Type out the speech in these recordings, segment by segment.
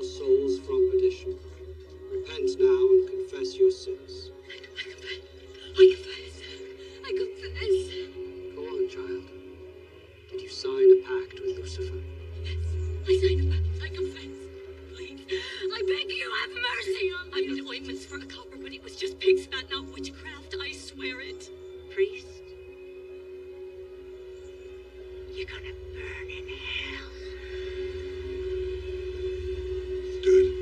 your souls from perdition. Repent now and confess your sins. I confess. Go on, child. Did you sign a pact with Lucifer? I signed a pact. I confess. Please, I beg you, have mercy on me. I made ointments for a copper, but it was just pig's fat, not witchcraft. I swear it. Priest, you're gonna burn in hell. Good.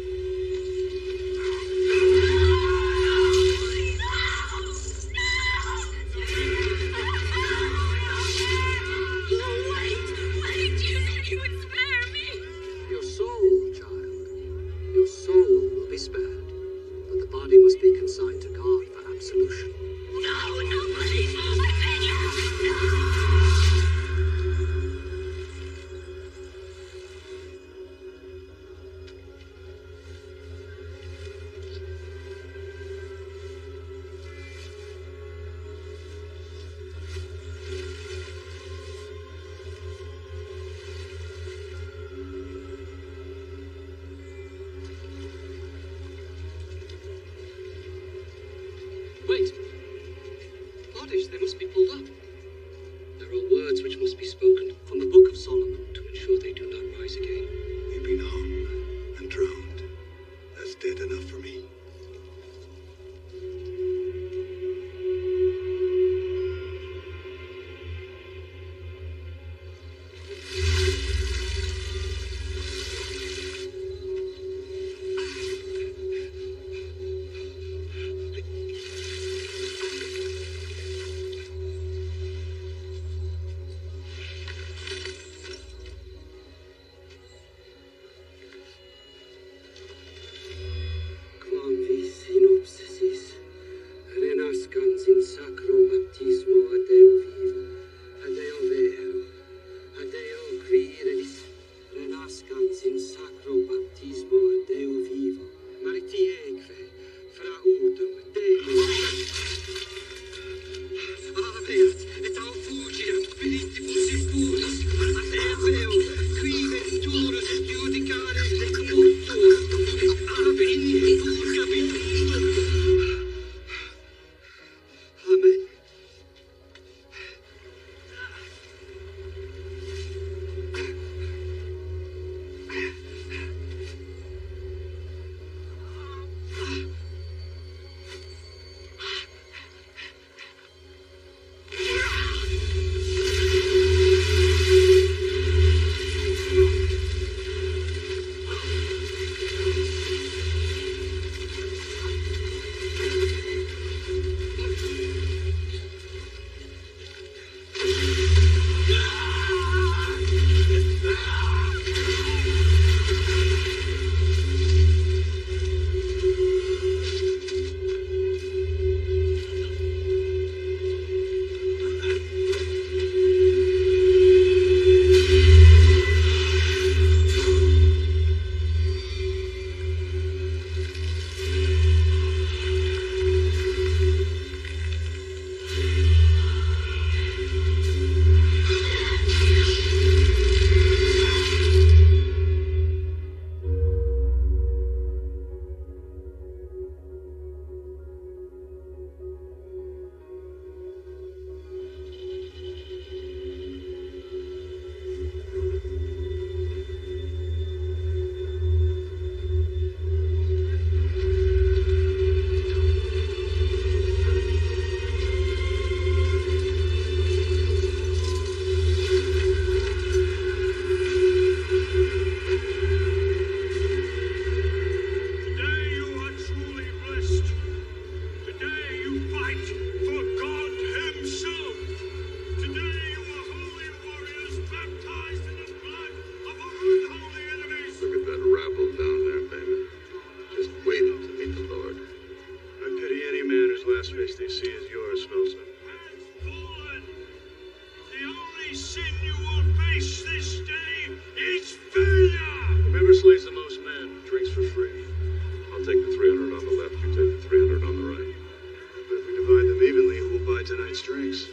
Wait, you said you would spare me. Your soul, child. Your soul will be spared, but the body must be consigned to God for absolution. No, please, I beg you. No. Wait. Bodies, they must be pulled up. There are words which must be spoken from the Book of Solomon to ensure they do not rise again. You've been hung and drowned. That's dead enough for me. Quam vis in obsesis, renascans in sacro baptismo ad Deo vivo, ad Deo vero, ad Deo quiris, renascans in sacro baptismo ad Deo vivo, maritiecre, fraudum Deo. Aveat, et aufugiat, finitibus impuris, ad Deo, qui venturus judicare et multur, ab in purgabitum. Amen. last face they see is yours, Smelson. Fallen! The only sin you will face this day is failure! Whoever slays the most men drinks for free. I'll take the 300 on the left, you take the 300 on the right. But if we divide them evenly, who will buy tonight's drinks?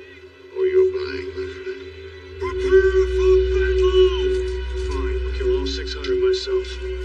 Oh, you're buying, my friend. Prepare for battle! Fine, I'll kill all 600 myself.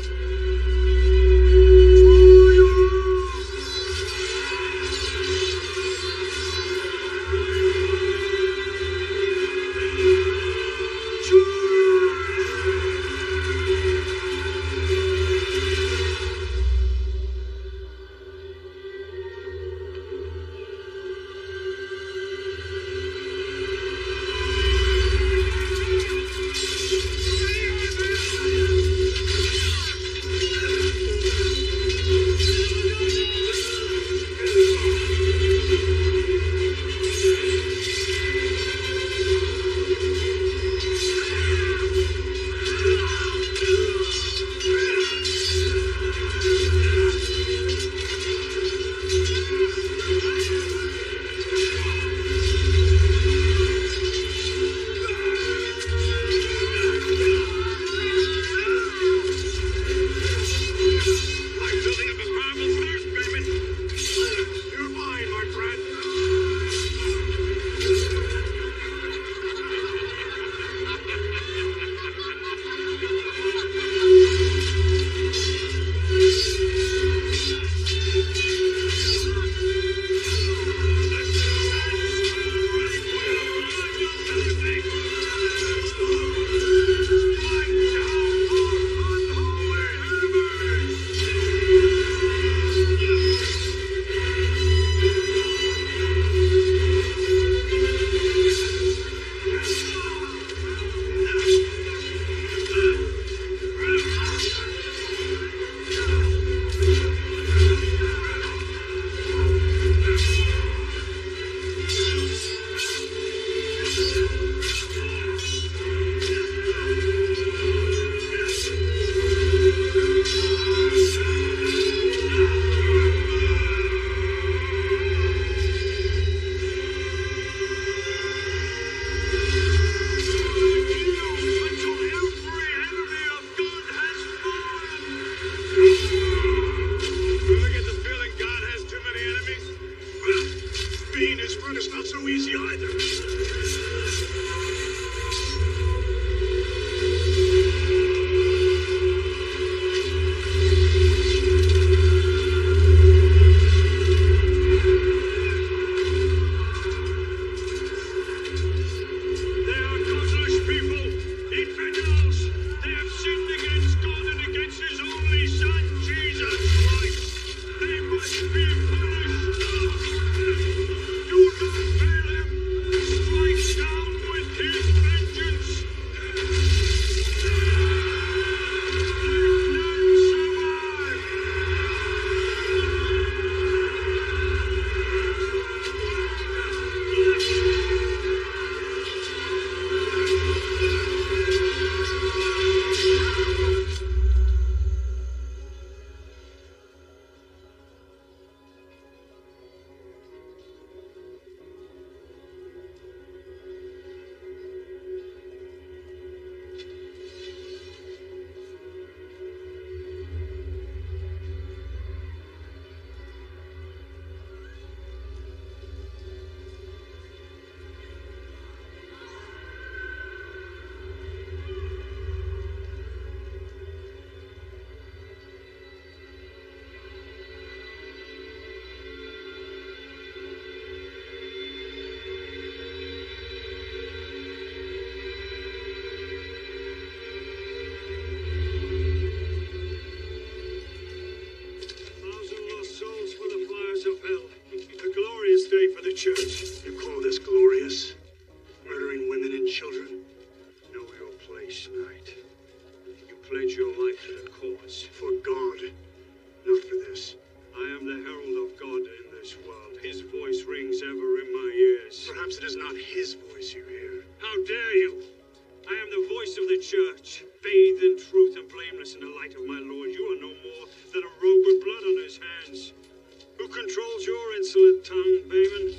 Princess in the light of my lord, you are no more than a rogue with blood on his hands. Who controls your insolent tongue, Bayman?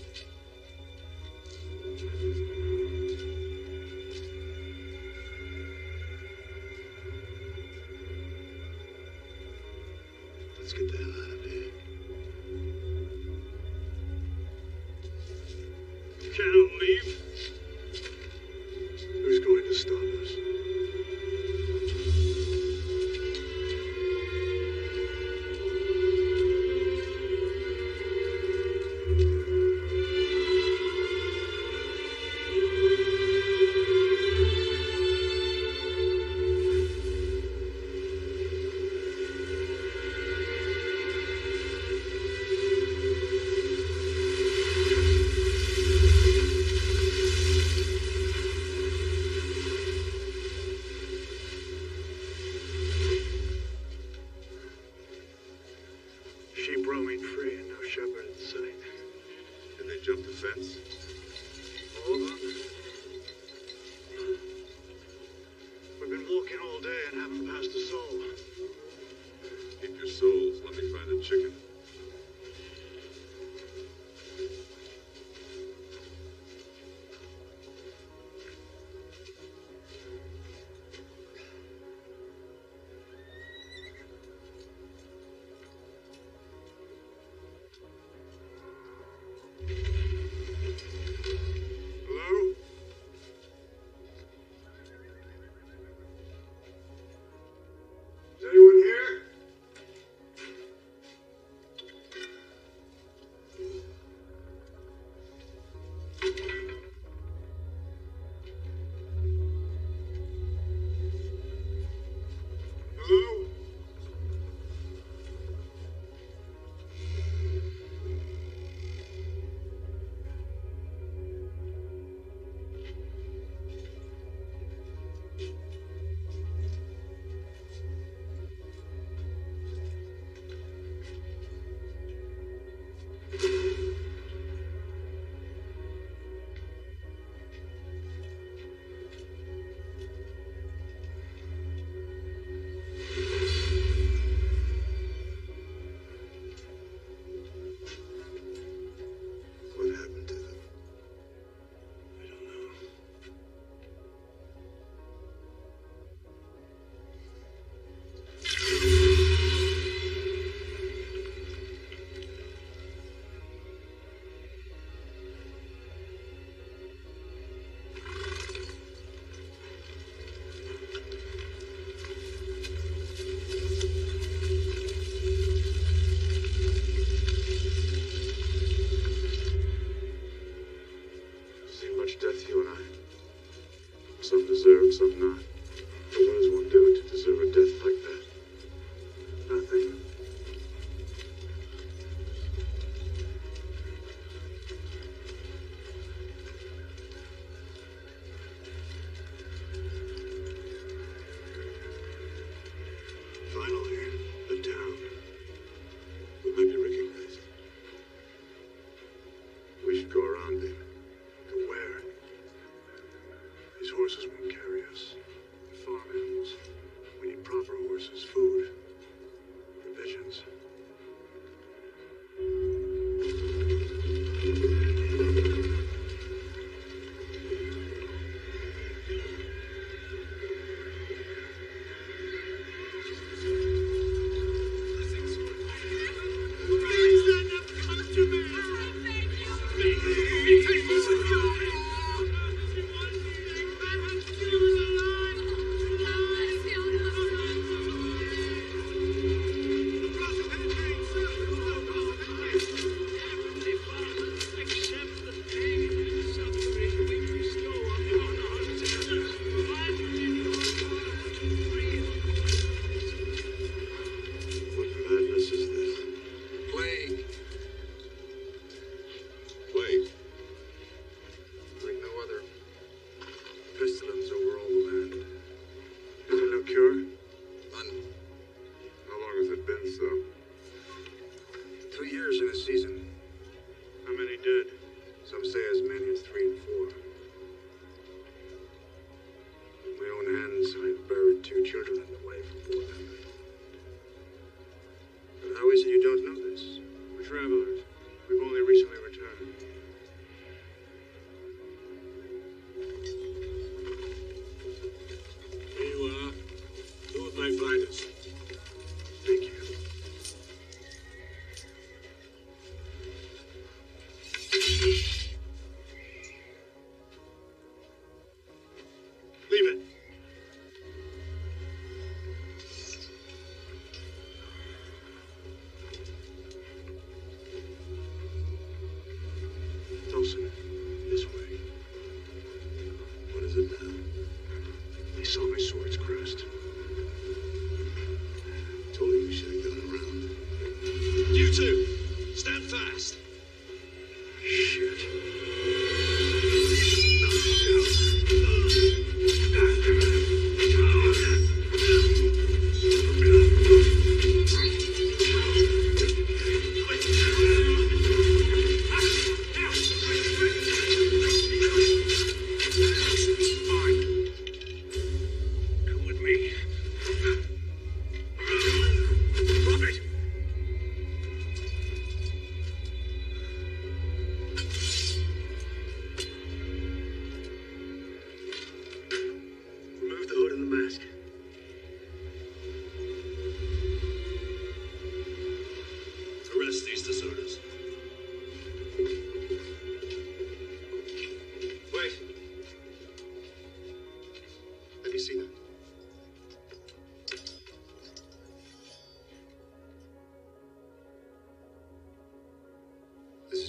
Let's get the hell out of here. You cannot leave. Who's going to stop us? Sheep roaming free and no shepherd in sight. Did they jump the fence? All of them? We've been walking all day and haven't passed a soul. Keep your souls. Let me find a chicken. Hello?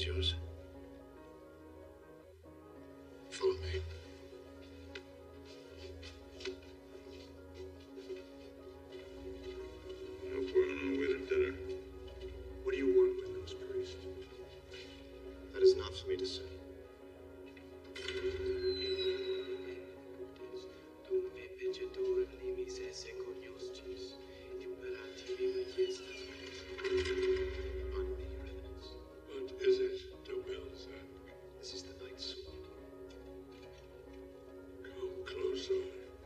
is yours. Follow me. Hope we're on our way to dinner. What do you want with those priests? That is not for me to say. What is it, Dobelzak? This is the Knight's sword. Come closer.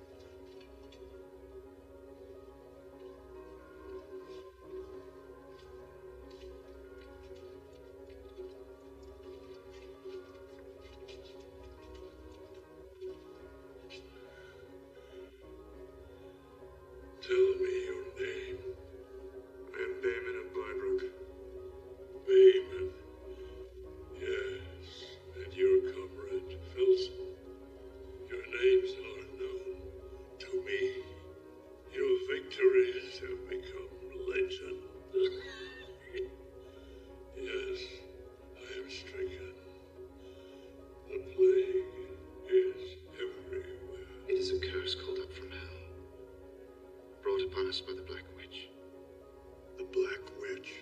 Tell me your name. I am Damon of Blybrook. Bayman. Yes, and your comrade, Felson. Your names are known to me. Your victories have become legend. Yes, I am stricken. The plague is everywhere. It is a curse called up from hell, brought upon us by the Black Witch. The Black Witch.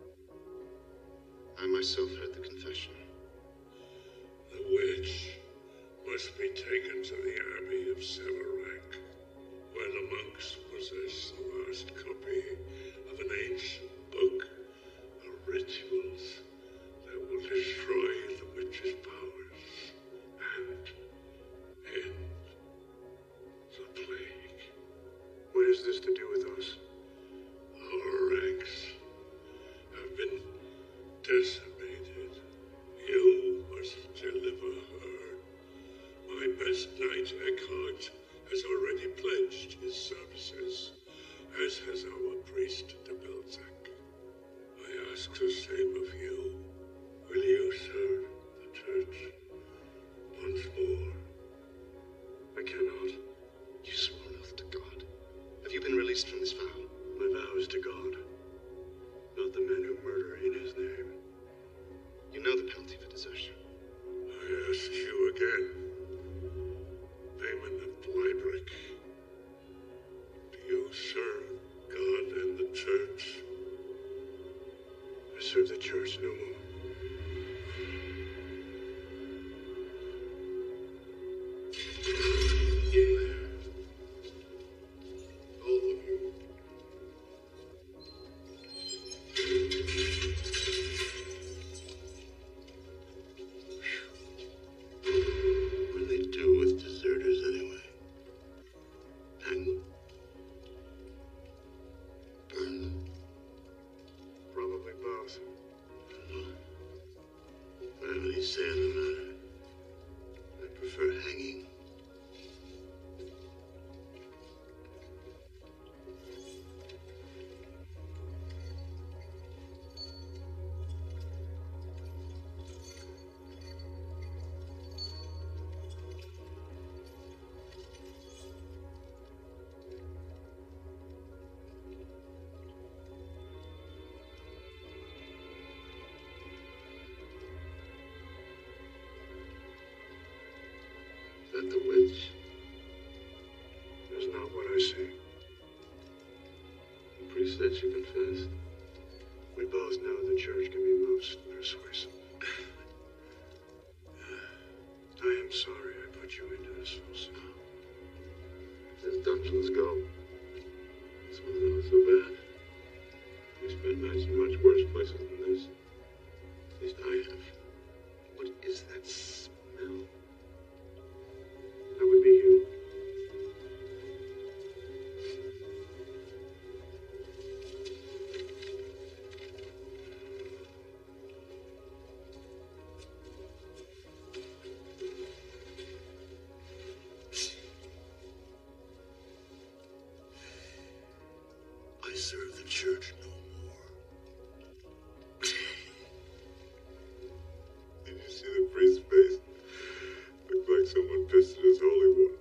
I myself heard the confession. The witch must be taken to the Abbey of Severak, where the monks possess the last copy of an ancient book of rituals that will destroy the witch's powers and end the plague. What has this to do with us? Our ranks have been decimated. You must deliver her. My best knight, Eckhart, has already pledged his services, as has our priest, Dobelzak. I ask the same of you. Will you serve the church once more? I cannot. You swore an oath to God. Have you been released from this vow? My vow is to God, not the men who murder in his name. You know the penalty for desertion. I ask you again, Damon of Blybrook, do you serve God and the church? I serve the church no more. In there. All of you. What do they do with deserters anyway? Hang them? Burn them? Probably both. I don't know. I don't have any say in the matter. I prefer hanging. Is that the witch? That's not what I see. The priest said she confessed. We both know the church can be most persuasive. I am sorry I put you into this, Wilson. As dungeons go, this one's not so bad. We spent nights in much worse places than this. At least I have. What is that smell? That would be you. I serve the church no more. Did you see the priest's face? Looked like someone pissed at his holy one.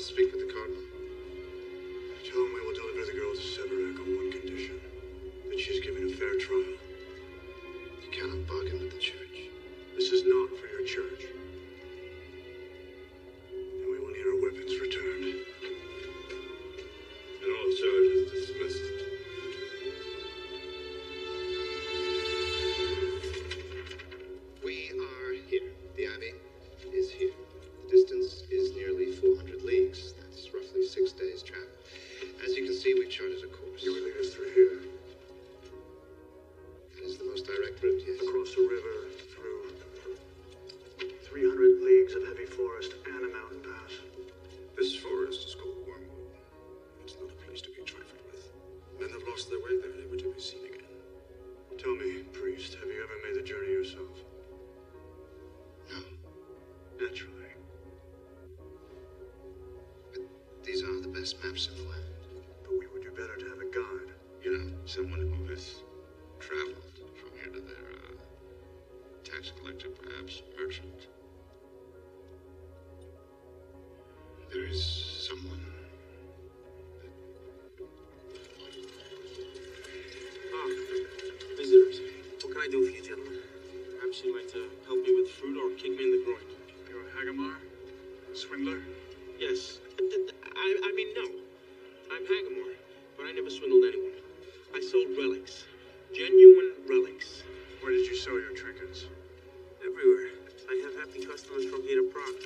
to speak with the Cardinal. Tell him we will deliver the girl to Severac on one condition. That she's given a fair trial. You cannot bargain with the church. This is not for your church. And we will need our weapons returned. And all charges dismissed. We are here. The Abbey is here. The distance is nearly 400 leagues. That's roughly 6 days' travel. As you can see, we've charted a course. You will lead us through here. That is the most direct route, yes. Across a river, through 300 leagues of heavy forest and a mountain pass. This forest is called Wormwood. It's not a place to be trifled with. Men have lost their way there, never to be seen again. Tell me, priest, have you ever made the journey yourself? No. Naturally. But these are the best maps in the land. But we would do better to have a guide. You know, someone who has traveled from here to there, tax collector, perhaps, merchant. There is someone. Visitors. What can I do for you, gentlemen? Perhaps you'd like to help me with fruit or kick me in the groin. You're Hagamar? Swindler? Yes. I mean, no. I'm Hagamore, but I never swindled anyone. I sold relics. Genuine relics. Where did you sell your trinkets? Everywhere. I have happy customers from here to Prague.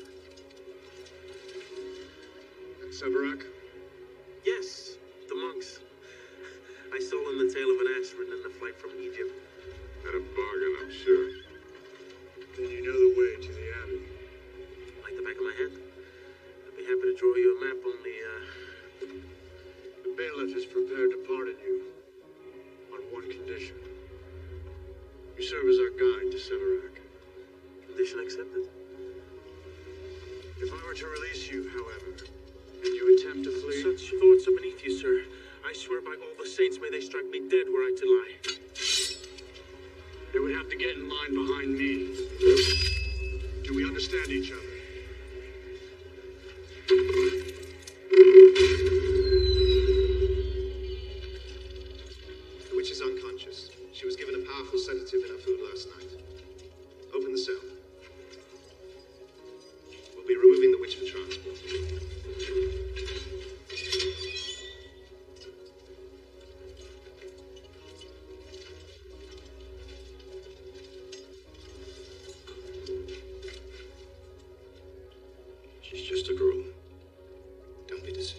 At Severac? Yes, the monks. I sold them the tale of an aspirin and the flight from Egypt. At a bargain, I'm sure. Then you know the way to the Abbey. Like the back of my hand? I'd be happy to draw you a map, only, The bailiff is prepared to pardon you. On one condition. You serve as our guide to Severac. condition accepted. If I were to release you, however, and you attempt to flee... Such thoughts are beneath you, sir. I swear by all the saints, may they strike me dead were I to lie. They would have to get in line behind me. Do we understand each other? The witch is unconscious. She was given a powerful sedative in her food last night. Open the cell. We'll be removing the witch for transport. She's just a girl. Don't be deceived.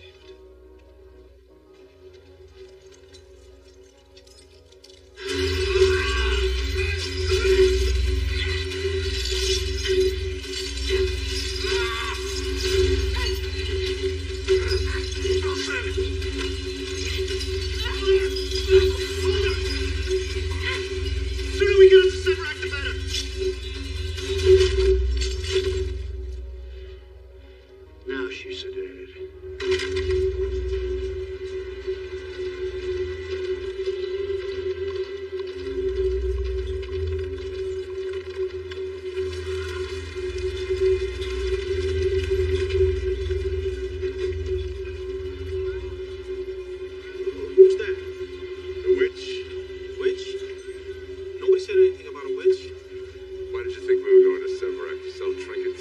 The sooner we get up to Severac, the better. Now she's sedated. Who's that? The witch? Witch? Nobody said anything about a witch. Why did you think we were going to Severac to sell trinkets?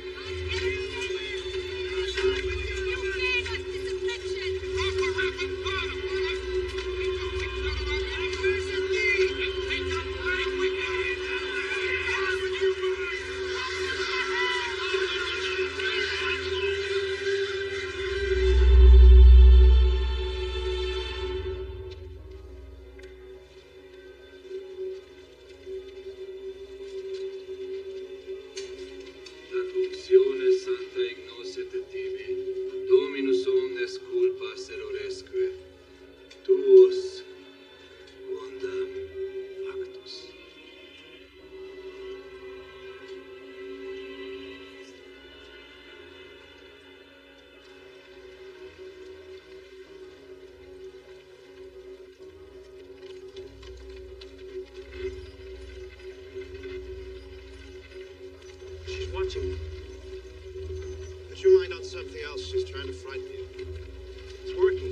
Ad unctione sancta ignoset et tibi, Dominus omnes culpas eroresque, tuos quondam factus. She's watching me. Put your mind on something else. She's trying to frighten you. It's working.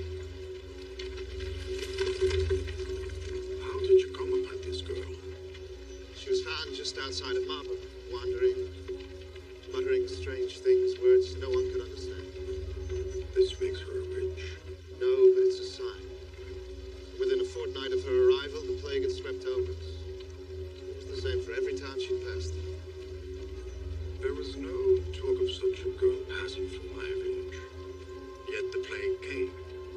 How did you come upon this girl? She was found just outside of Marble, wandering, muttering strange things, words no one could understand. This makes her a witch. No, but it's a sign. Within a fortnight of her arrival, the plague had swept over us. It was the same for every town she passed. There was no talk of such a girl passing through my village. Yet the plague came.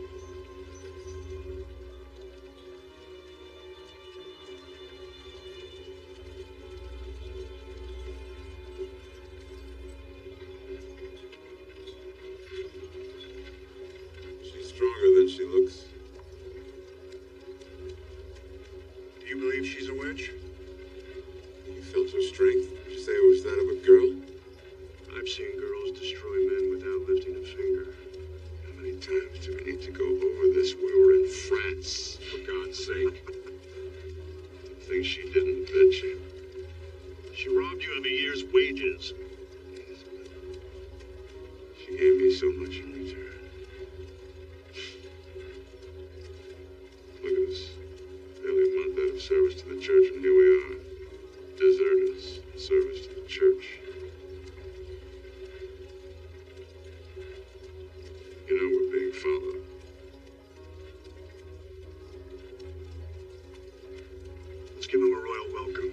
She's stronger than she looks. Do you believe she's a witch? You felt her strength. Did you say it was that of a girl? I've seen girls destroy men without lifting a finger. How many times do we need to go over this? We were in France, for God's sake. Things she didn't, bitch. She robbed you of a year's wages. Yes, but she gave me so much in return. Look at us. Barely a month out of service to the church, and here we are. Deserters, service to the church. You know we're being followed. Let's give him a royal welcome.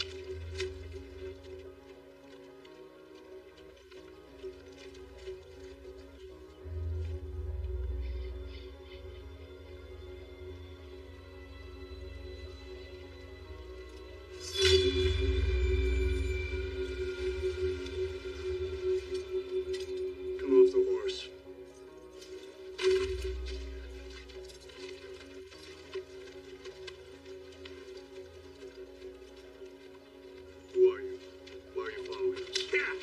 Come off the horse. Who are you? Why are you following us?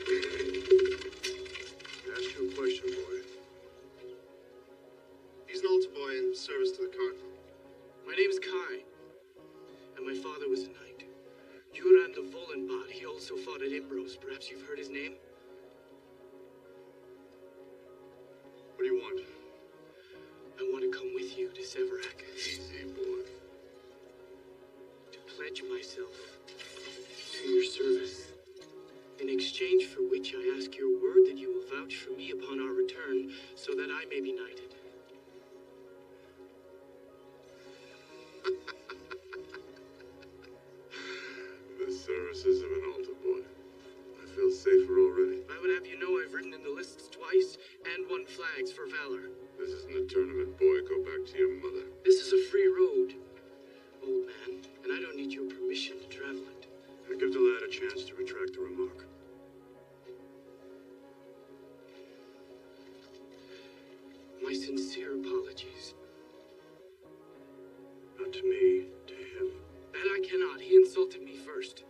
Ask you a question, boy. He's an altar boy in service to the cardinal. My name's Kai, and my father was a knight. Juran de Volenbad. He also fought at Imbros. Perhaps you've heard his name? What do you want? I want to come with you to Severac. Easy, boy. To pledge myself to your service. In exchange for which I ask your word that you will vouch for me upon our return, so that I may be knighted. The services of an altar boy. I feel safer already. I would have you know I've ridden in the lists twice and won flags for valor. This isn't a tournament, boy. Go back to your mother. This is a free road, old man, and I don't need your permission to travel it. Now give the lad a chance to retract the remark. My sincere apologies. Not to me, to him. That I cannot. He insulted me first.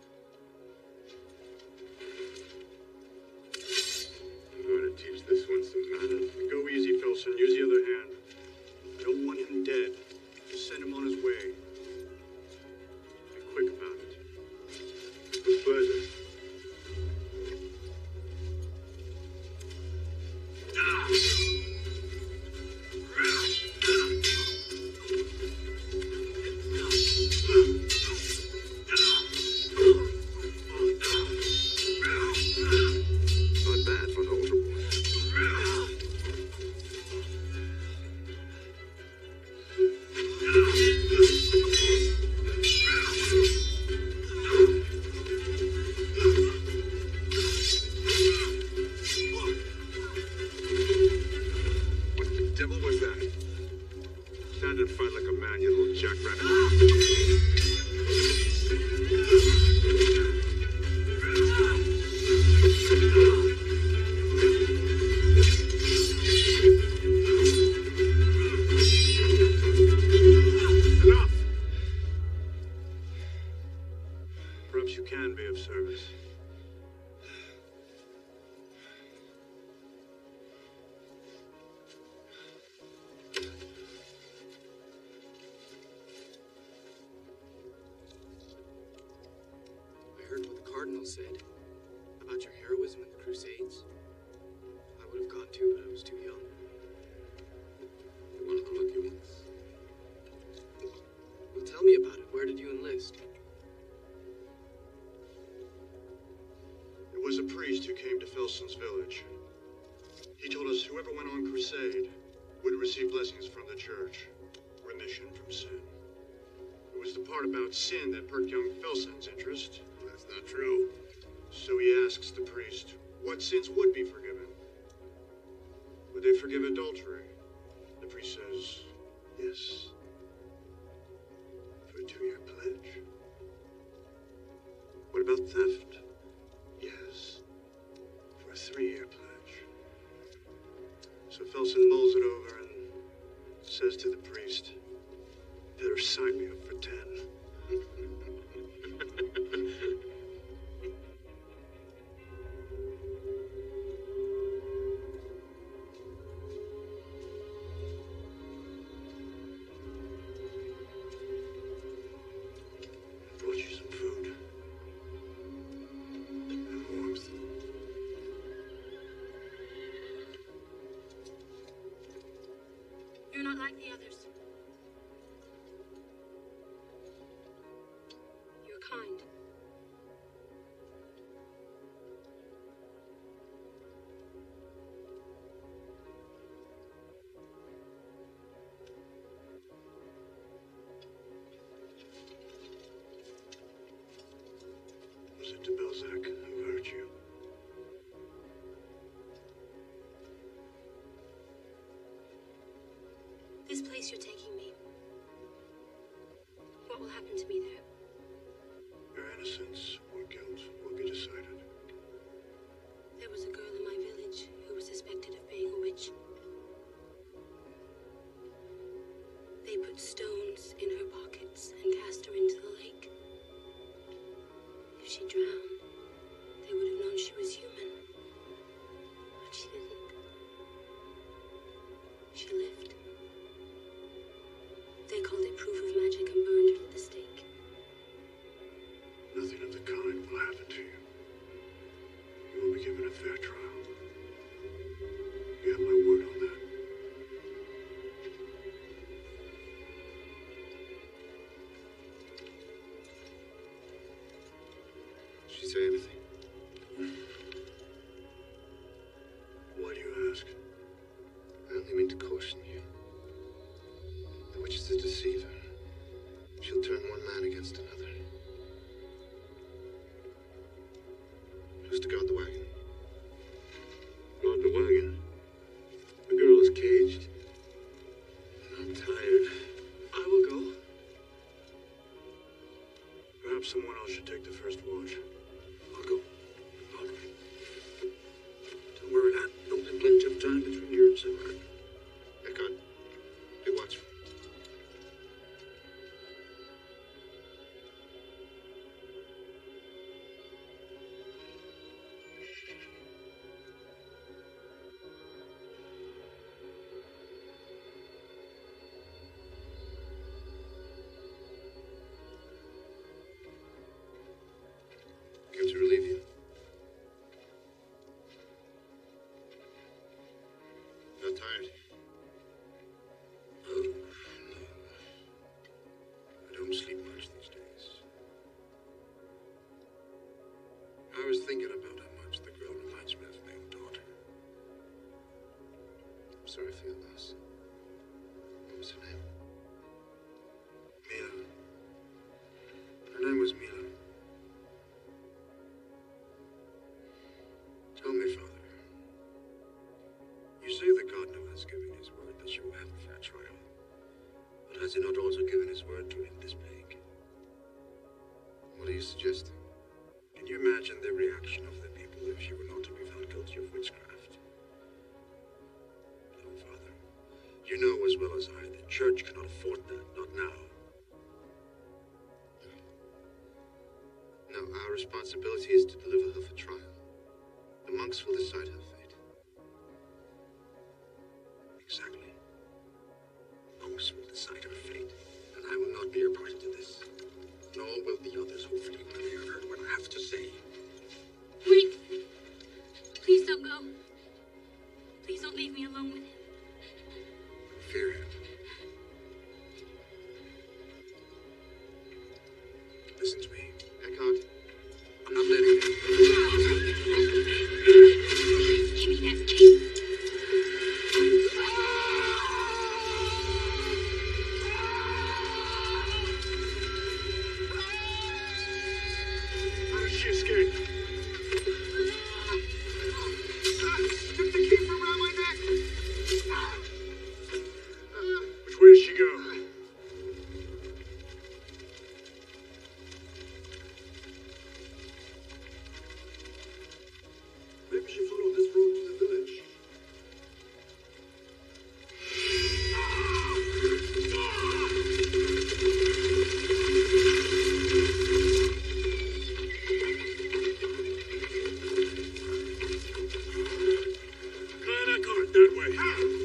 I'm going to teach this one some manners. Go easy, Filson. Use the other hand. I don't want him dead. Just send him on his way. Be quick about it. With pleasure. Not bad for an older boy. What the devil was that? Stand and fight like a man, you little jackrabbit. Enough! Perhaps you can be of service. I heard what the Cardinal said about your heroism in the Crusades. I would have gone too, but who came to Felson's village. He told us whoever went on crusade would receive blessings from the church, remission from sin. It was the part about sin that perked young Felson's interest. That's not true. So he asks the priest what sins would be forgiven. Would they forgive adultery? The priest says, yes. For a 2-year pledge. What about theft? Yes. For a 3-year pledge. So Felson mulls it over and says to the priest, better sign me up for 10. Brought you some food. And warmth. You're not like the others. You're kind. Was it de Balzac who hurt you? This place you're taking me. What will happen to me there? Your innocence or guilt will be decided. There was a girl in my village who was suspected of being a witch. They put stones in her pockets and cast her into the lake. If she drowned, they would have known she was human. But she didn't. She lived. They called it proof of magic and burned her at the stake. Nothing of the kind will happen to you. You will be given a fair trial. You have my word on that. Did she say anything? Why do you ask? I only mean to caution you. The witch is a deceiver. She'll turn one man against another. Who's to guard the wagon? Guard the wagon. The girl is caged. I'm tired. I will go. Perhaps someone else should take the first watch. I'll go. All right. Don't worry, lad. There'll be plenty of time between here and Severac. Eckhart, be watchful. Came to relieve you. Not tired? Oh, no. I don't sleep much these days. I was thinking about how much the girl reminds me of my own daughter. I'm sorry for your loss. What was her name? Mila. Her name was Mila. Tell me, Father. You say that God now has given his word that you will have a fair trial. But has he not also given his word to end this plague? What are you suggesting? Can you imagine the reaction of the people if she were not to be found guilty of witchcraft? No, Father. You know as well as I, the church cannot afford that, not now. No, our responsibility is to deliver her for trial. The monks will decide her fate. Exactly. Monks will decide her fate, and I will not be a party to this. Nor will the others, hopefully, when they have heard what I have to say. Wait! Please don't go. Please don't leave me alone with him. Fear him. Listen to me. Eckhart. I'm not letting him. that way.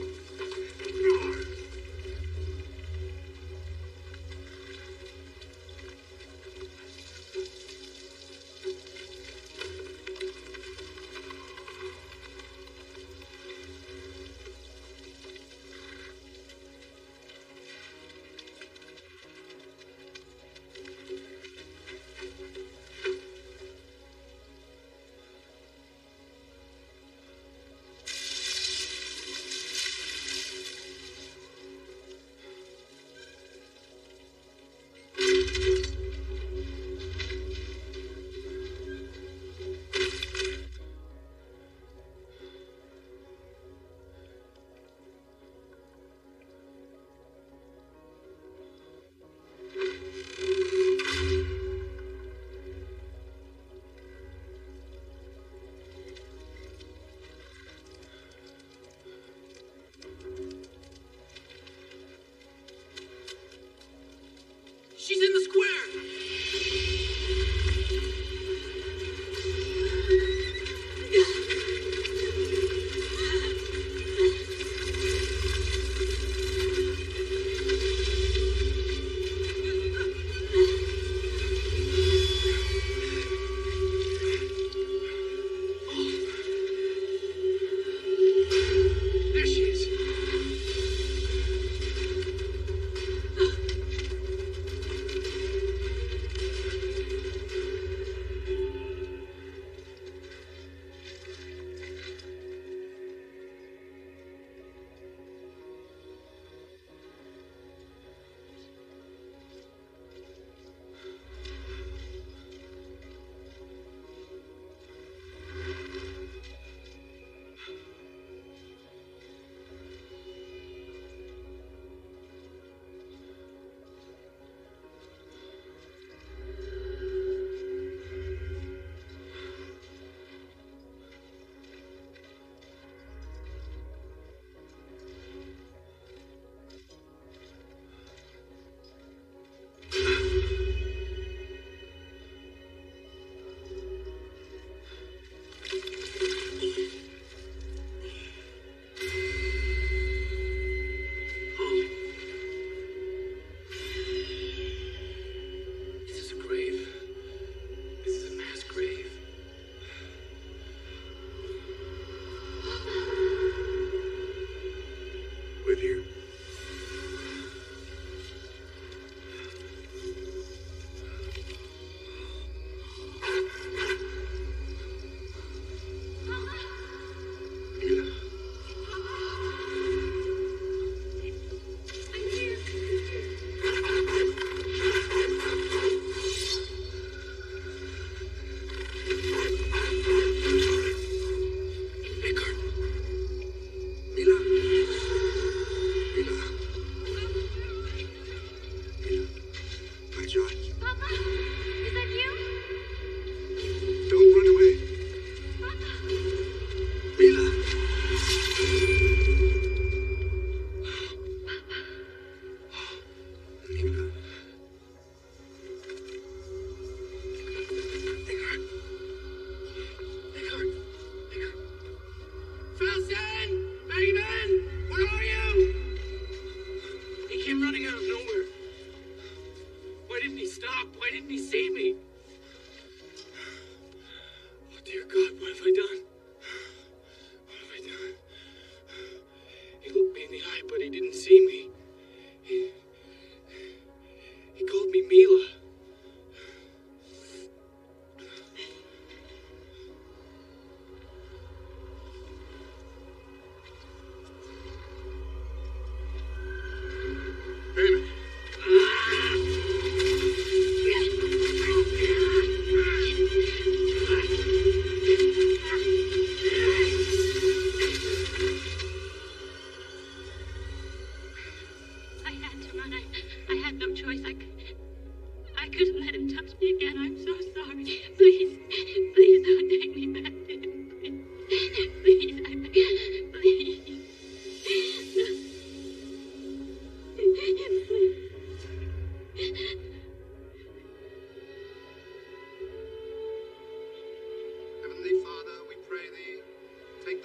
She's in the square! There she is.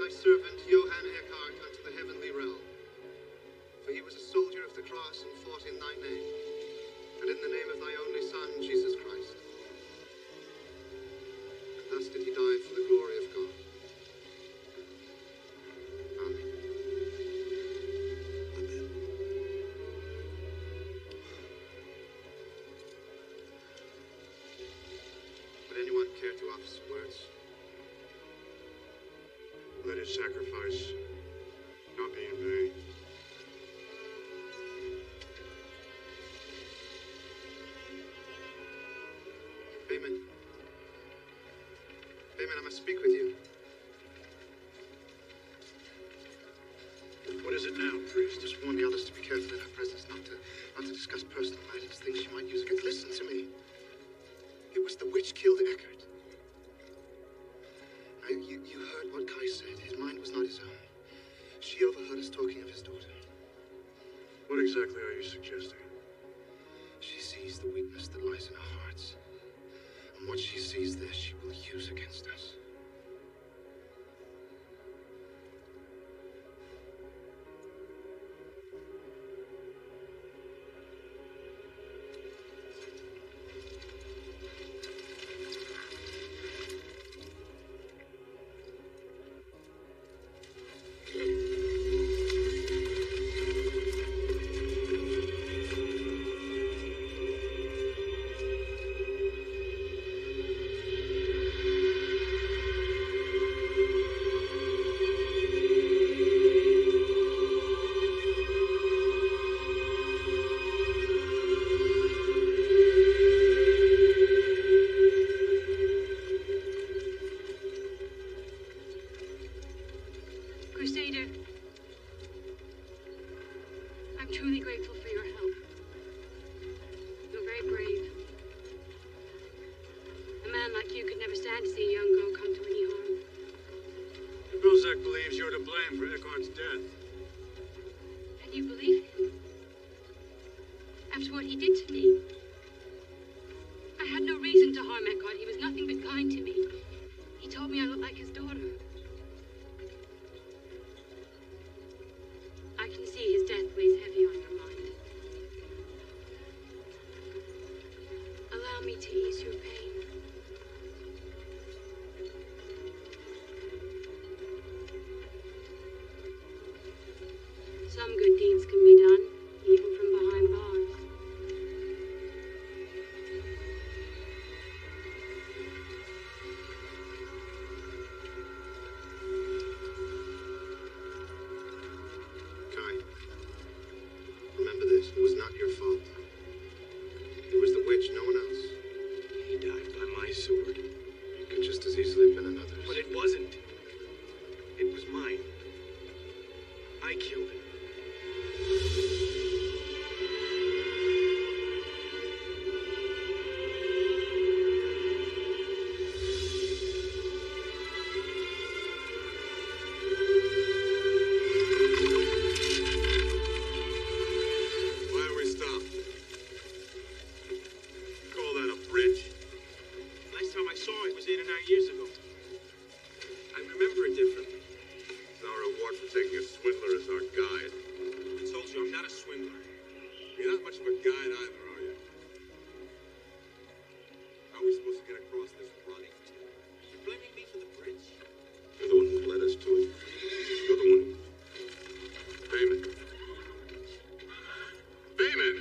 thy servant Johann Eckhart unto the heavenly realm. For he was a soldier of the cross and fought in thy name, and in the name of thy only Son, Jesus Christ. And thus did he die for the glory of God. Amen. Amen. Would anyone care to offer some words? Let his sacrifice not be in vain. Bayman. Bayman, I must speak with you. What is it now, priest? Just warn the others to be careful in her presence, not to discuss personal matters, things she might use against. Listen to me. It was the witch killed Eckert. You heard what Kai said. His mind was not his own. She overheard us talking of his daughter. What exactly are you suggesting? She sees the weakness that lies in our hearts. And what she sees there, she will use against us. Crusader, I'm truly grateful for your help. You're very brave. A man like you could never stand to see a young girl come to any harm. Belzec believes you're to blame for Eckhart's death. And you believe him? After what he did to me? I had no reason to harm Eckhart. He was nothing but kind to me. He told me I looked like his daughter. I can see his death weighs heavy on your mind. Allow me to ease your pain. Some good deeds can be done, even from behind bars. Kai, remember this. It was not your fault. It was the witch, no one else. He died by my sword. It could just as easily have been another's. But it wasn't. It was mine. I killed him. Why are we stopped? Call that a bridge? Last time I saw it was 8 or 9 years ago. I remember it differently. It's our reward for taking a swindler as our guide. I told you I'm not a swindler. You're not much of a guide either, are you? How are we supposed to get across this running? You're blaming me for the bridge? You're the one who led us to it. You're the one. Bayman. Bayman!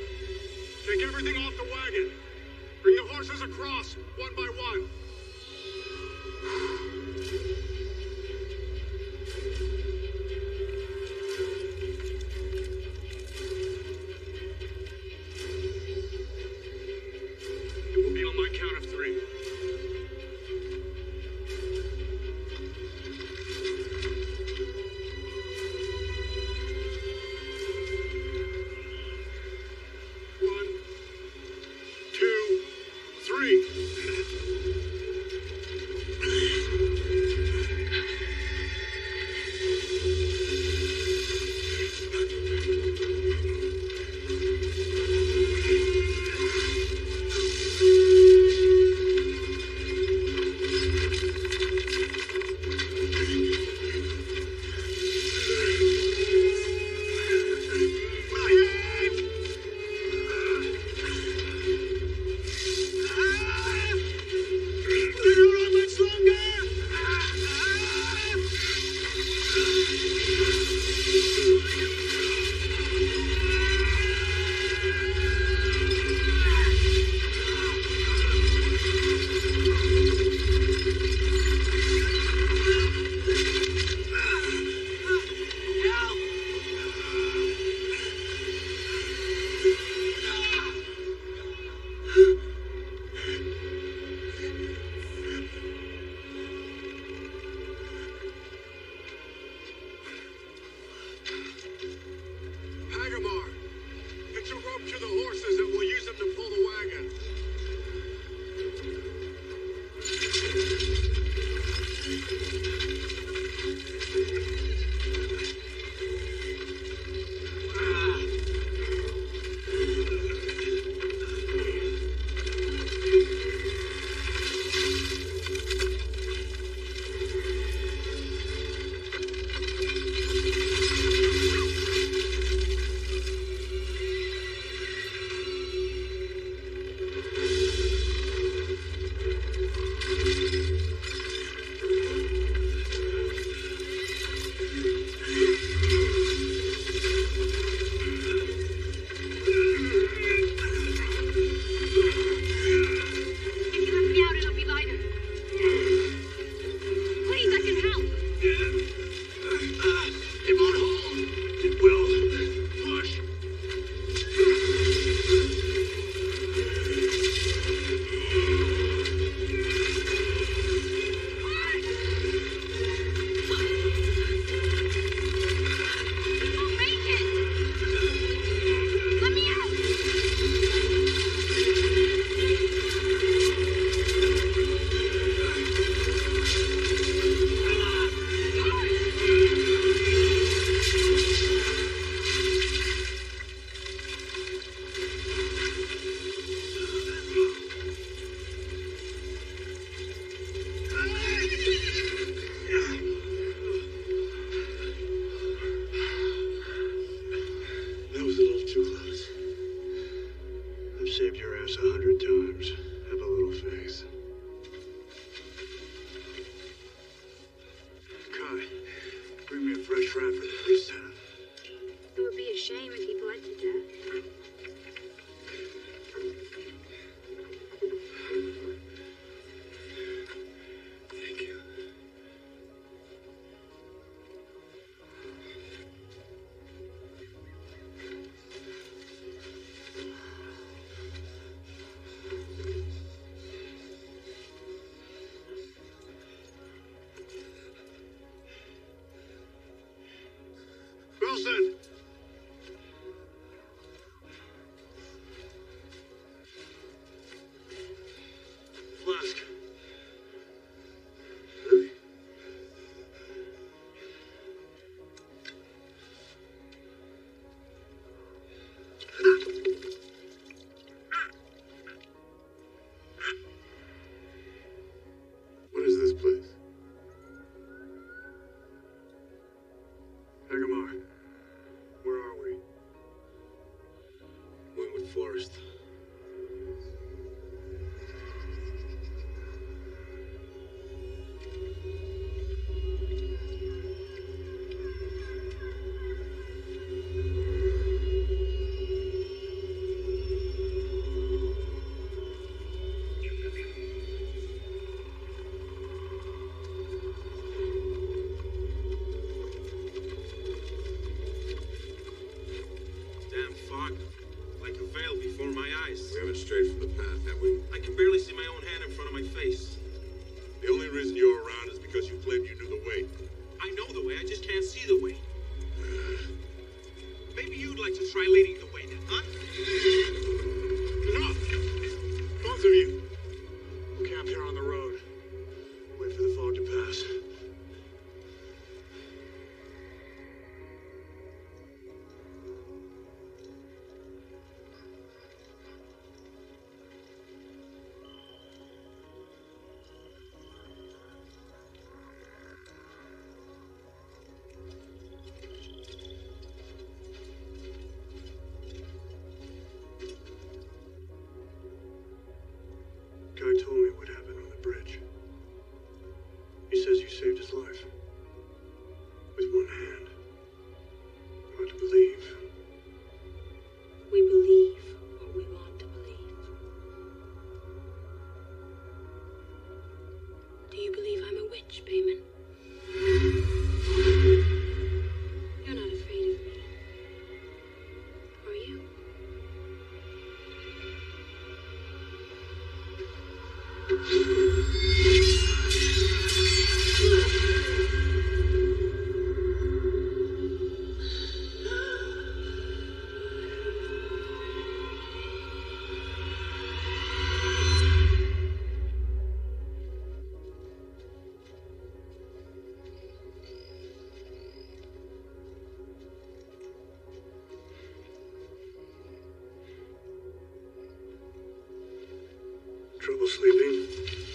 Take everything off the wagon. Bring the horses across, one by one. trap for the priests have. It would be a shame if he bled to death. Thank you. Wilson! Flask. Lily? What is this place? Hagamar, where are we? Wynwood Forest. Damn fog. Like a veil before my eyes. We haven't strayed from the path, have we? I can barely see my own hand in front of my face. The only reason you're around is because you claimed you knew the way. I know the way, I just can't see the way. Maybe you'd like to try leading the way then, huh? Enough! Both of you! We'll camp here on the road. Wait for the fog to pass. Guy told me what happened on the bridge. He says you saved his life. With one hand. Hard to believe. We believe what we want to believe. Do you believe I'm a witch, Payman? You're not afraid of me. Are you? Trouble sleeping?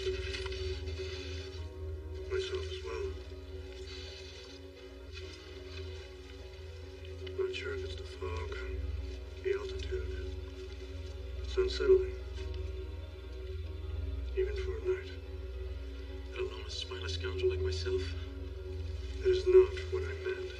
Myself as well. Not sure if it's the fog, the altitude. It's unsettling. Even for a night. Let alone a spineless scoundrel like myself. That is not what I meant.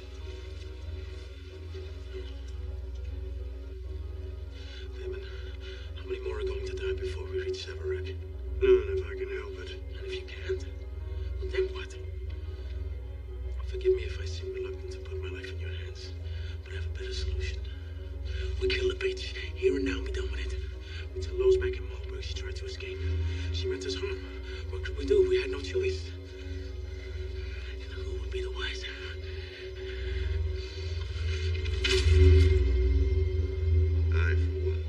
Payman, how many more are going to die before we reach Severac? None if I can help it. And if you can't, well then what? Forgive me if I seem reluctant to put my life in your hands, but I have a better solution. We kill the bitch, here and now, and be done with it. We tell Lowe's back in Marlborough she tried to escape. She meant us harm. What could we do? We had no choice. And who would be the wiser? I, for one.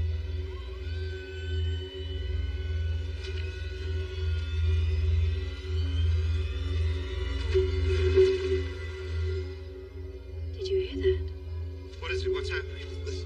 Did you hear that? What is it? What's happening? Listen.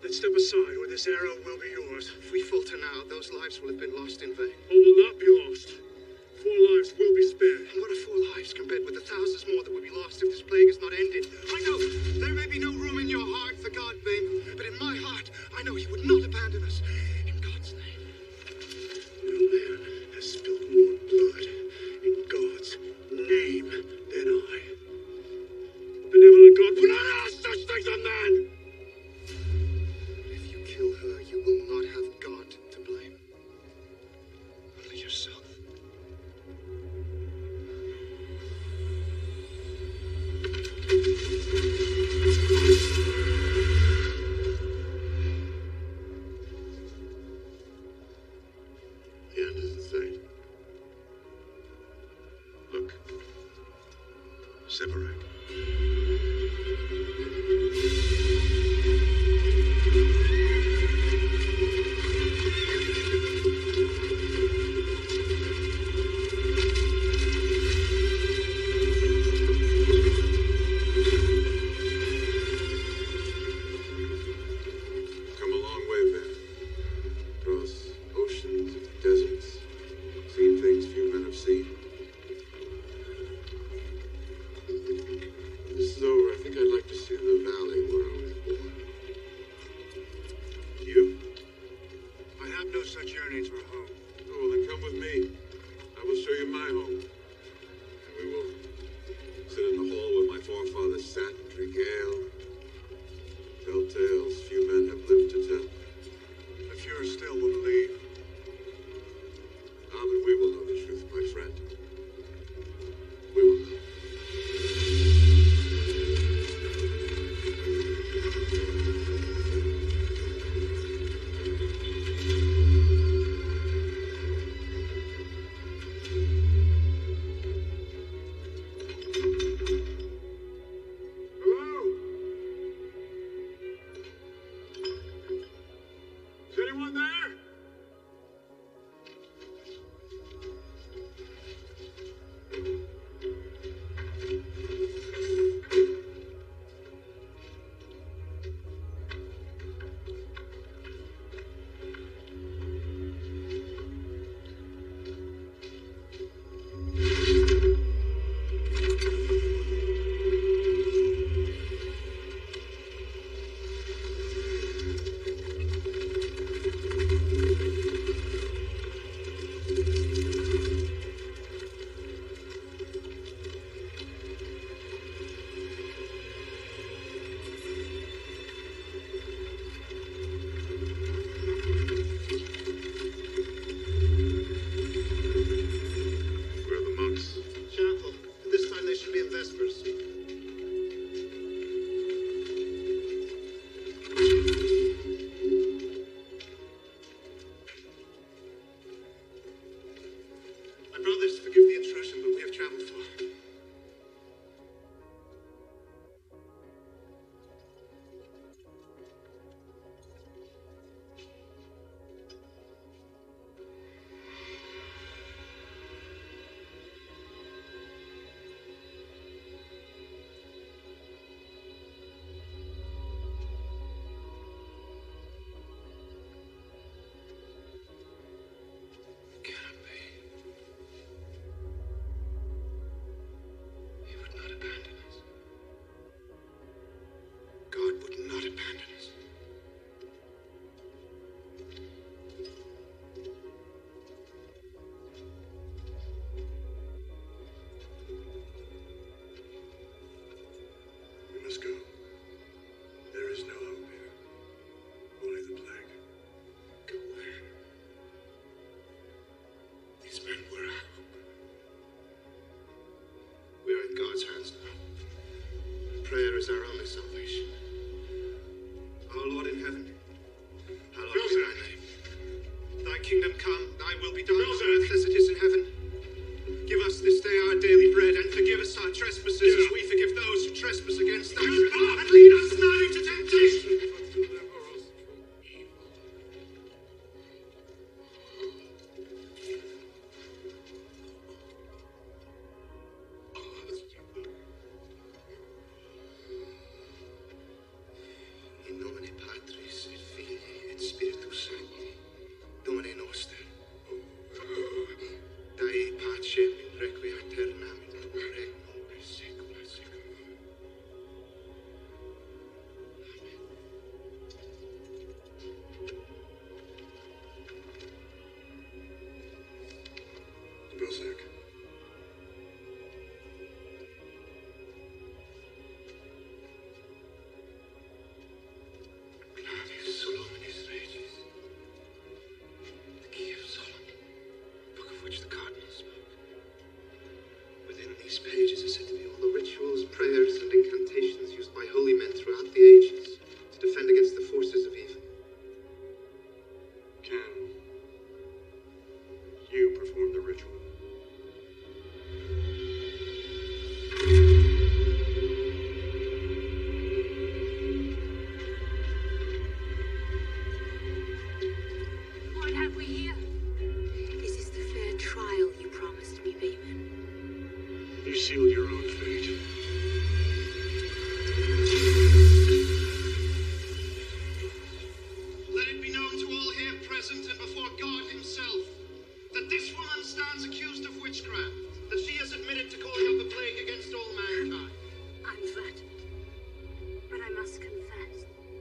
Let's step aside, or this arrow will be yours. If we falter now, those lives will have been lost in vain. All will not be lost. 4 lives will be spared. And what are 4 lives compared with the thousands more that would be lost if this plague is not ended? I know there may be no room in your heart for God, babe, but in my heart, I know He would not abandon us. In God's name. No man has spilled more blood in God's name than I. Benevolent God would not ask such things of man! If you kill her, you will not have God to blame. Only yourself. The end is in sight. Look. Severak. Come a long way, Ben. Across oceans and deserts. Seen things few men have seen. When this is over, I think I'd like to see the valley where I was born. You? I have no such yearnings for home. Oh, well, then come with me. I will show you my home. And we will sit in the hall where my forefathers sat and drink ale. Tell tales few men have lived to tell. The fewer still will believe. Ah, but we will know the truth, my friend. We will know. Hello? Is anyone there? Where are the monks? Chapel. This time they should be in Vespers. My brothers, forgive the intrusion, but we have traveled far. Cannot be. He would not abandon us. God would not abandon us. We must go. There is no hope here. Only the plague. Go where? These men were our hope. We are in God's hands now. Prayer is our only salvation. Our Lord in heaven, hallowed be thy name. Thy kingdom come, thy will be done on earth as it is in heaven. Give us this day our daily bread, and forgive us our trespasses as we forgive those who trespass against us. And lead us not into temptation, but deliver us from evil. In nomine Patris et that this woman stands accused of witchcraft, that she has admitted to calling out the plague against all mankind. I'm flattered, but I must confess,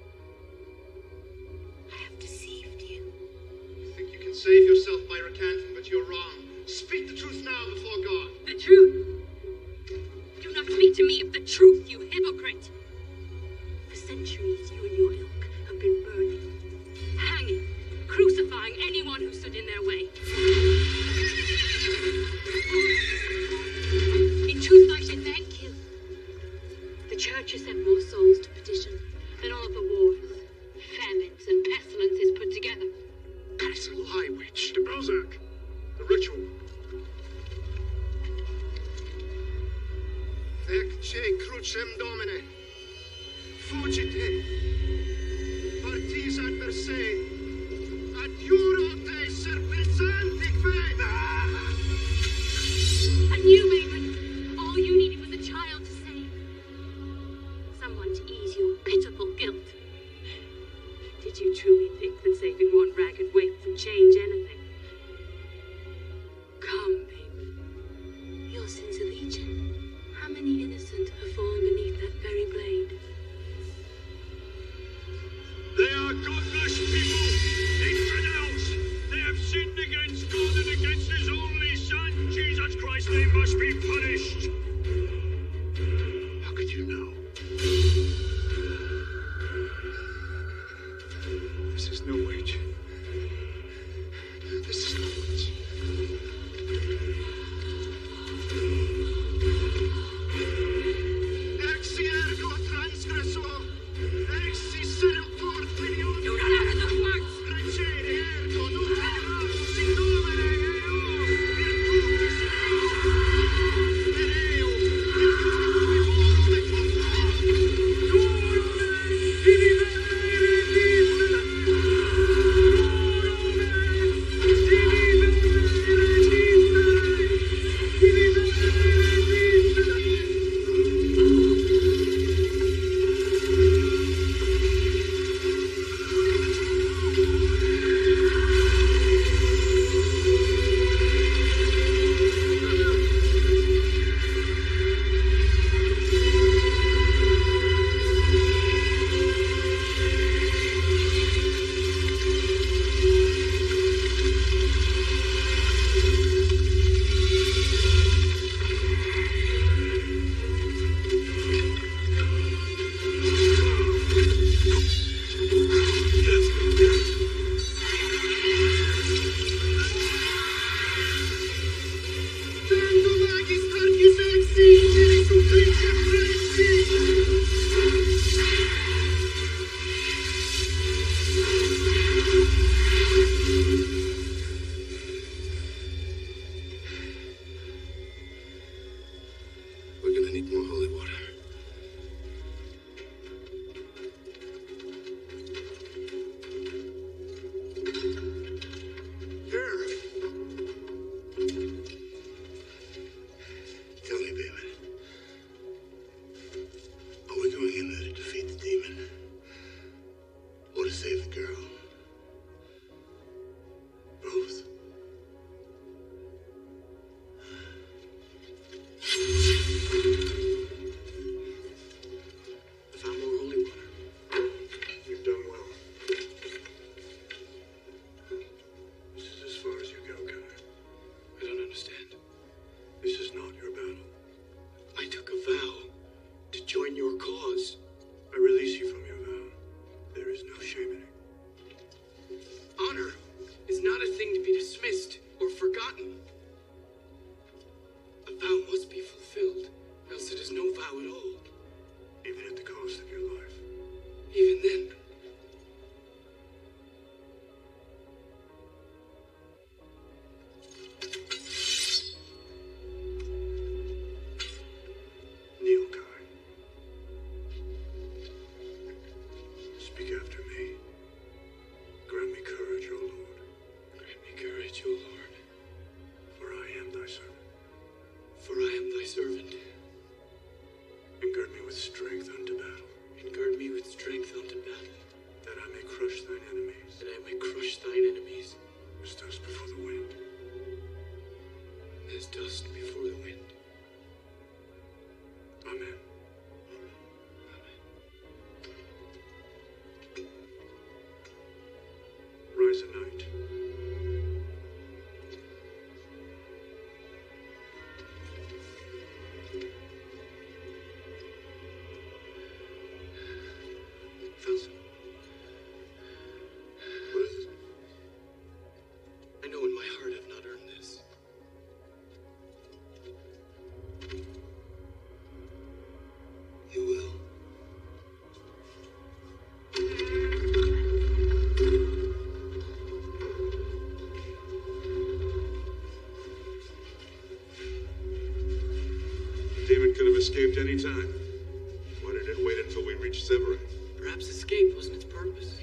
I have deceived you. You think you can save yourself by recanting, but you're wrong. Speak the truth now before God. The truth? Do not speak to me of the truth, you hypocrite! For centuries, you and your ilk have been burning, hanging, crucifying anyone who stood in their way. In truth, I should thank you. The church has sent more souls to petition than all of the wars, famines, and pestilences put together. That is a lie, witch. De Balzac. The ritual. Ecce crucem Domine. Fugite. Partis adverse. Adjuro te serpensanti fede. I knew, Maiden, all you needed was a child to save. Someone to ease your pitiful guilt. Did you truly think that saving one ragged waif would change anything? Come, Maiden. Your sins are legion. How many innocent have fallen beneath that very blade? They are godless people, infidels. They have sinned against God and against His only Son, Jesus Christ. They must be punished. How could you know? This is no witch. This is no witch. Ex ergo transgressor. Ex seductor filio. Do not utter those words! Recere ergo non tenemus in nomine Virtutis Ereo. We're gonna need more holy water. Here. Tell me, David. Are we going in there to defeat the demon? Or to save the girl? Both. I found more holy water. You've done well. This is as far as you go, Connor. I don't understand. This is not your battle. I took a vow to join your cause. I release you from your vow. There is no shame in it. Honor is not a thing to be dismissed or forgotten. A vow must be fulfilled, else it is no vow at all. Even at the cost of your life. Even then. Kneel, Kai. Speak after me. Grant me courage, O Lord. Grant me courage, O Lord. For I am thy servant. For I am thy servant. as a knight. Felsen. What is it? I know in my heart I've not earned this. You will. The demon could have escaped any time. Why did it wait until we reached Severin? Perhaps escape wasn't its purpose.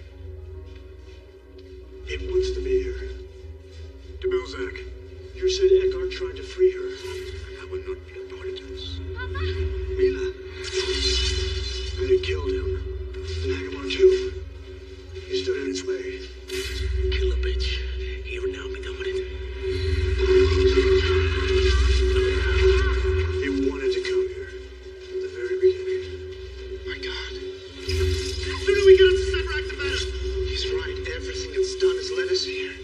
It wants to be here. De Balzac, you said Eckhart tried to free her. That would not be a Barnabas. Mila. And it killed him. And Hagamon too. He stood in its way. Kill a bitch. Here now, be done with it. It wanted to come here. From the very beginning. My God. The sooner we get up to Severac, the better. He's right. Everything it's done has led us here.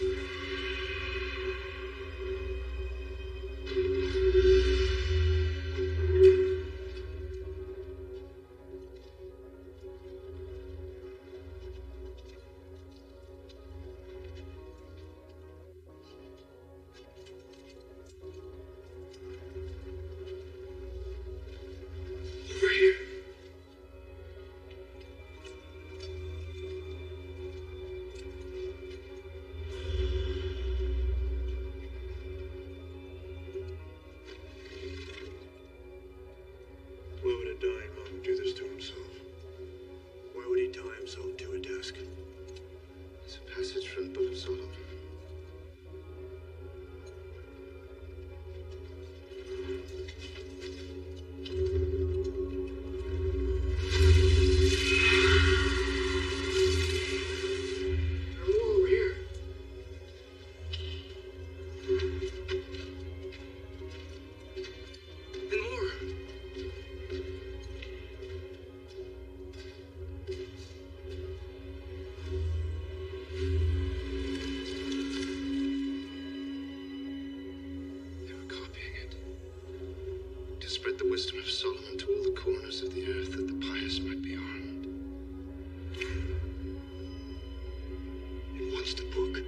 Over here. Why would a dying monk do this to himself? Why would he tie himself to a desk? It's a passage from the Book of Solomon. There are more over here. And more. They were copying it to spread the wisdom of Solomon to all the corners of the earth, that the pious might be armed. It wants the book.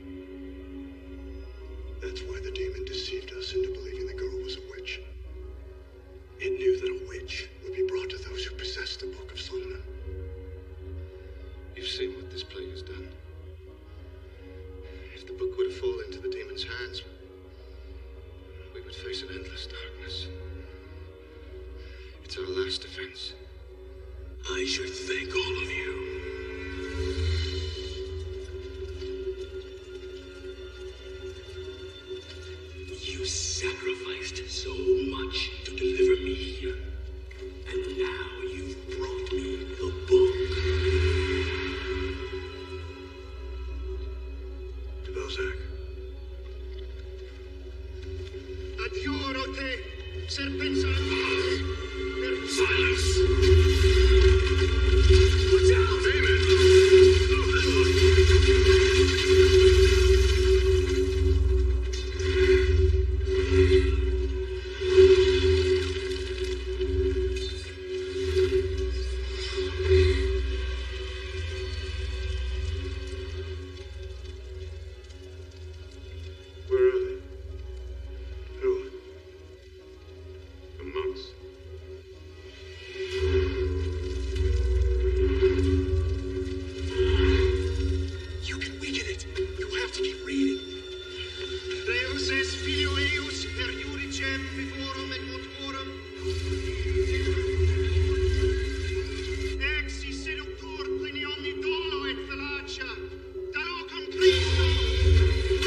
That's why the demon deceived us into believing the girl was a witch. It knew that a witch would be brought to those who possessed the Book of Solomon. You've seen what this plague has done. If the book were to fall into the demon's hands, we would face an endless darkness. It's our last defense. I should thank all of you. You sacrificed so much to deliver me here. And now you've brought me the book. De Balzac. Adjuro te, serpensaris. Silence! Watch out! Where are they? Who? The monks. You can weaken it. You have to keep reading. Deus es filio eius per iudicem vivorum et motorum. Exi seductor plini omni dolo et fallacia. Dalo con Christo.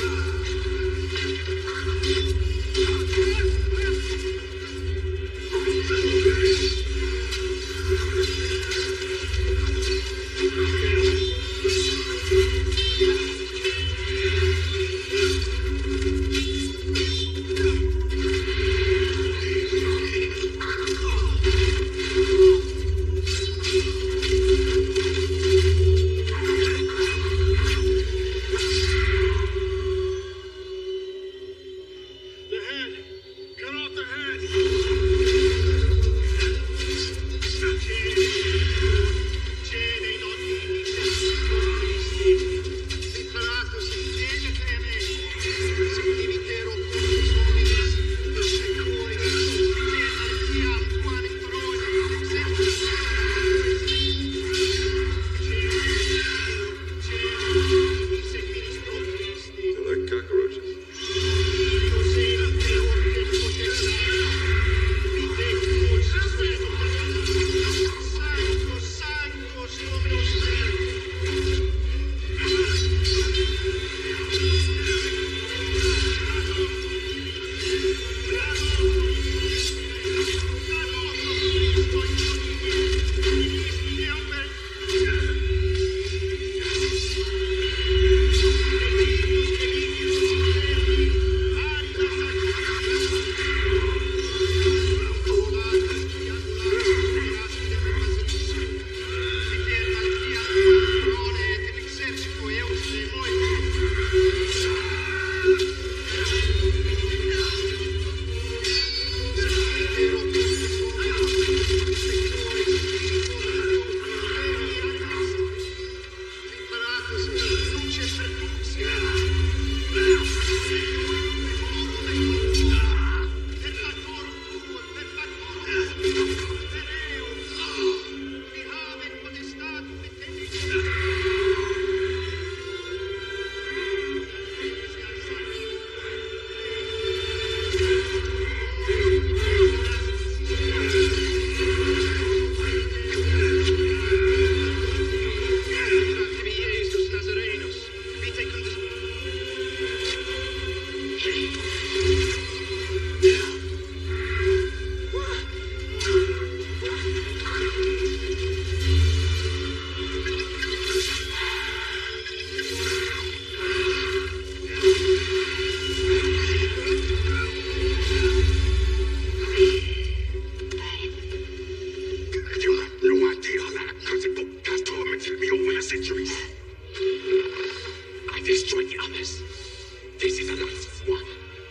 Destroy the others. This is the last one.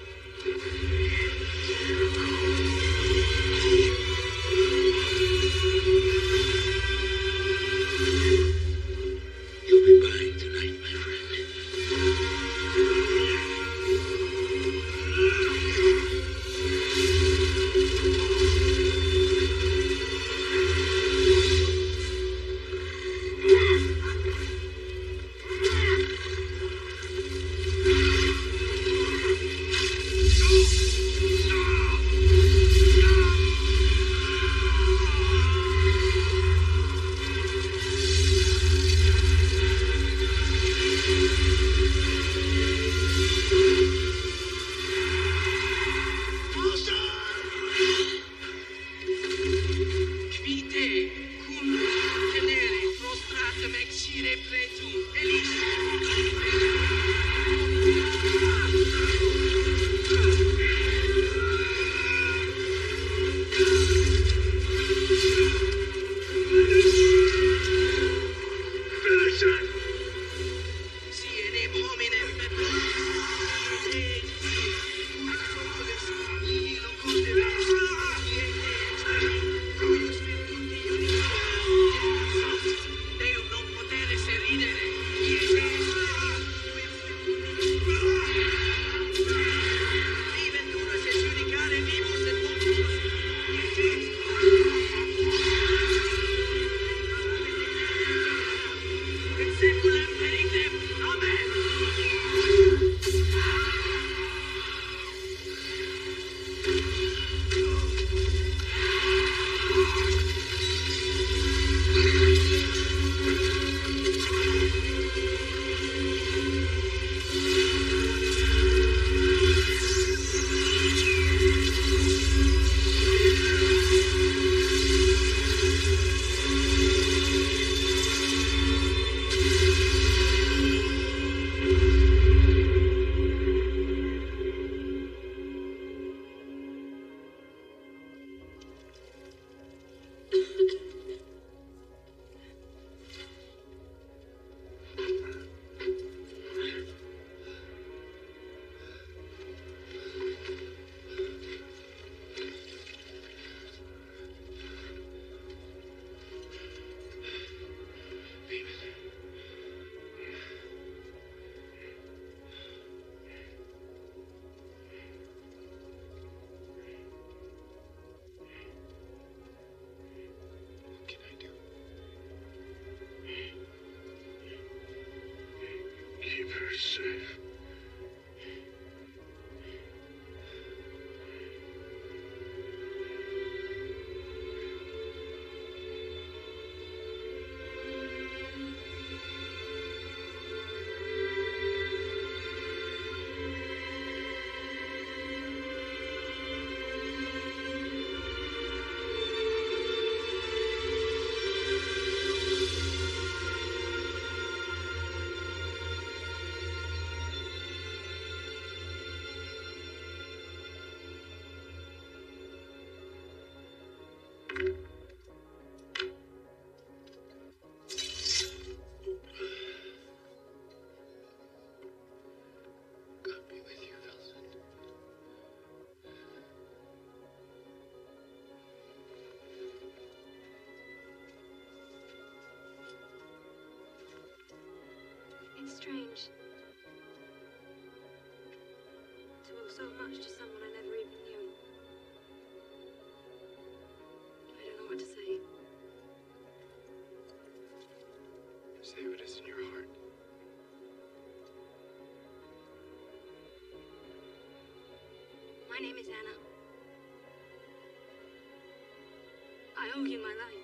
You'll be buying tonight, my friend. Keep her safe. It's strange to owe so much to someone I never even knew. I don't know what to say. Say what is in your heart. My name is Anna. I owe you my life.